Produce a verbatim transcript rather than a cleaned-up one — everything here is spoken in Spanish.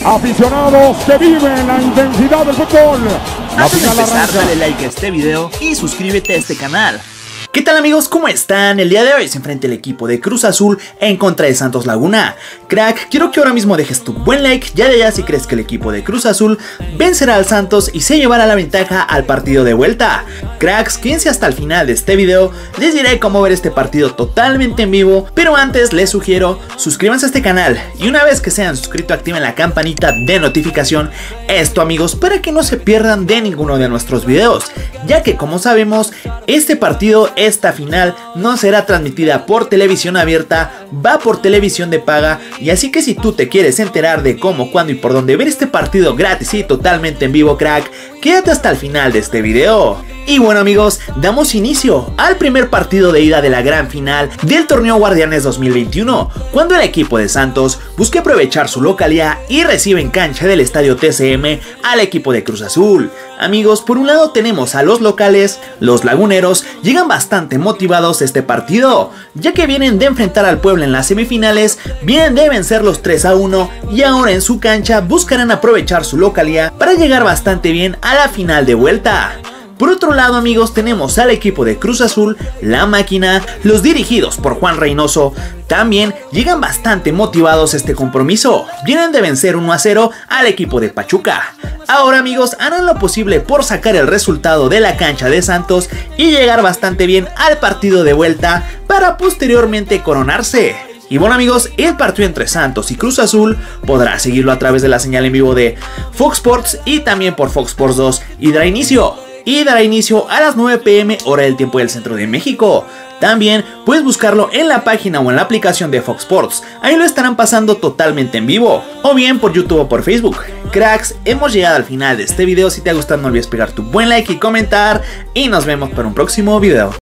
Aficionados que viven la intensidad del fútbol. Antes de empezar, dale like a este video y suscríbete a este canal. ¿Qué tal amigos? ¿Cómo están? El día de hoy se enfrenta el equipo de Cruz Azul en contra de Santos Laguna. Crack, quiero que ahora mismo dejes tu buen like ya de allá si crees que el equipo de Cruz Azul vencerá al Santos y se llevará la ventaja al partido de vuelta. Cracks, quédense hasta el final de este video, les diré cómo ver este partido totalmente en vivo, pero antes les sugiero suscríbanse a este canal y una vez que se hayan suscrito activen la campanita de notificación, esto amigos, para que no se pierdan de ninguno de nuestros videos, ya que como sabemos, este partido es Esta final no será transmitida por televisión abierta, va por televisión de paga, y así que si tú te quieres enterar de cómo, cuándo y por dónde ver este partido gratis y totalmente en vivo, crack, quédate hasta el final de este video. Y bueno amigos, damos inicio al primer partido de ida de la gran final del torneo Guardianes dos mil veintiuno, cuando el equipo de Santos busca aprovechar su localía y recibe en cancha del estadio T C M al equipo de Cruz Azul. Amigos, por un lado tenemos a los locales, los laguneros, llegan bastante motivados a este partido, ya que vienen de enfrentar al Puebla en las semifinales, vienen de vencer los tres a uno y ahora en su cancha buscarán aprovechar su localía para llegar bastante bien a la final de vuelta. Por otro lado amigos, tenemos al equipo de Cruz Azul, la máquina, los dirigidos por Juan Reynoso, también llegan bastante motivados a este compromiso, vienen de vencer uno a cero al equipo de Pachuca. Ahora amigos, harán lo posible por sacar el resultado de la cancha de Santos y llegar bastante bien al partido de vuelta para posteriormente coronarse. Y bueno amigos, el partido entre Santos y Cruz Azul podrá seguirlo a través de la señal en vivo de Fox Sports y también por Fox Sports dos y dará inicio. Y dará inicio a las nueve p m hora del tiempo del centro de México. También puedes buscarlo en la página o en la aplicación de Fox Sports, ahí lo estarán pasando totalmente en vivo, o bien por YouTube o por Facebook. Cracks, hemos llegado al final de este video, si te ha gustado no olvides pegar tu buen like y comentar, y nos vemos para un próximo video.